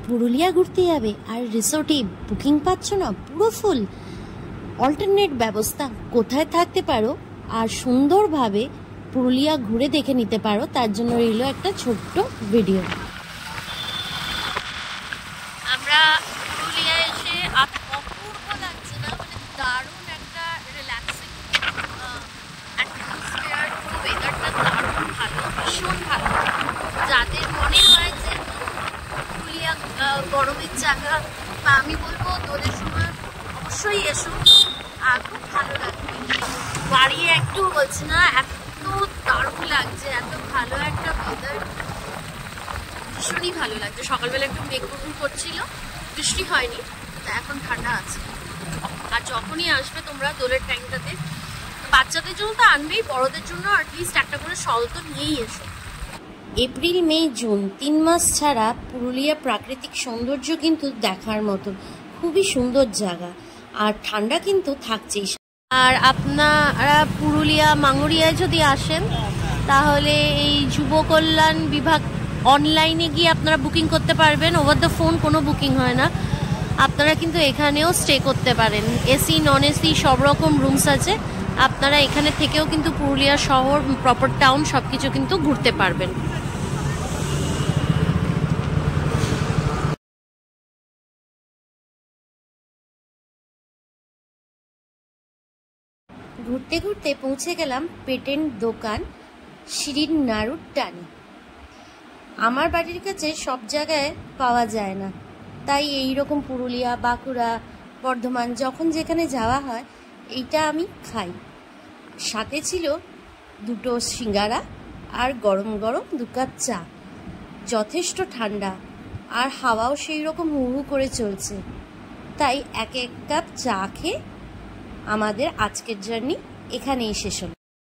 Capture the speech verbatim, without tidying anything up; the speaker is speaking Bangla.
পুরুলিয়া ঘুরতে যাবে আর রিসোর্টে বুকিং পাচ্ছ না, পুরো ফুল। অল্টারনেট ব্যবস্থা কোথায় থাকতে পারো আর সুন্দরভাবে পুরুলিয়া ঘুরে দেখে নিতে পারো, তার জন্য রইল একটা ছোট্ট ভিডিও। আমরা পুরুলিয়া এসে অপূর্ব লাগছে না, মানে দারুণ একটা রিল্যাক্সিং অ্যাটমসফিয়ার, পুরো ওয়েদারটা দারুণ ভালো, ভীষণ ভালো। যাদের মনে হয় যে পুরুলিয়া গরমের জায়গা, বা আমি বলবো দোলের সময় অবশ্যই এসো, আর খুব ভালো লাগবে। বাড়িয়ে একটু বলছি না, এত দারুণ লাগছে, এত ভালো একটা ওয়েদার, ভীষণই ভালো লাগছে। সকালবেলা একটু মেঘ মেঘ করছিল, বৃষ্টি হয়নি, তা এখন ঠান্ডা আছে। আর যখনই আসবে তোমরা দোলের টাইমটাতে, বাচ্চাদের জন্য তো আনবেই, বড়দের জন্য অ্যাটলিস্ট একটা করে শল তো নিয়েই এসো। এপ্রিল, মে, জুন তিন মাস ছাড়া পুরুলিয়া প্রাকৃতিক সৌন্দর্য কিন্তু দেখার মতো, খুবই সুন্দর জায়গা, আর ঠান্ডা কিন্তু থাকছেই। আর আপনারা পুরুলিয়া মাঙ্গরিয়ায় যদি আসেন তাহলে এই যুব কল্যাণ বিভাগ অনলাইনে গিয়ে আপনারা বুকিং করতে পারবেন। ওভার দ্য ফোন কোনো বুকিং হয় না। আপনারা কিন্তু এখানেও স্টে করতে পারেন, এসি নন এসি সব রকম রুমস আছে। আপনারা এখানে থেকেও কিন্তু পুরুলিয়া শহর, প্রপার টাউন সব কিছু কিন্তু ঘুরতে পারবেন। ঘুরতে ঘুরতে পৌঁছে গেলাম পেটেন্ট দোকান শিরিন নাড়ুর টানে। আমার বাড়ির কাছে সব জায়গায় পাওয়া যায় না, তাই এই রকম পুরুলিয়া, বাঁকুড়া, বর্ধমান যখন যেখানে যাওয়া হয় এইটা আমি খাই। সাথে ছিল দুটো সিঙ্গারা আর গরম গরম দু কাপ চা। যথেষ্ট ঠান্ডা আর হাওয়াও সেই রকম হু হু করে চলছে, তাই এক এক কাপ চা খেয়ে আমাদের আজকের জার্নি এখানেই শেষ হলো।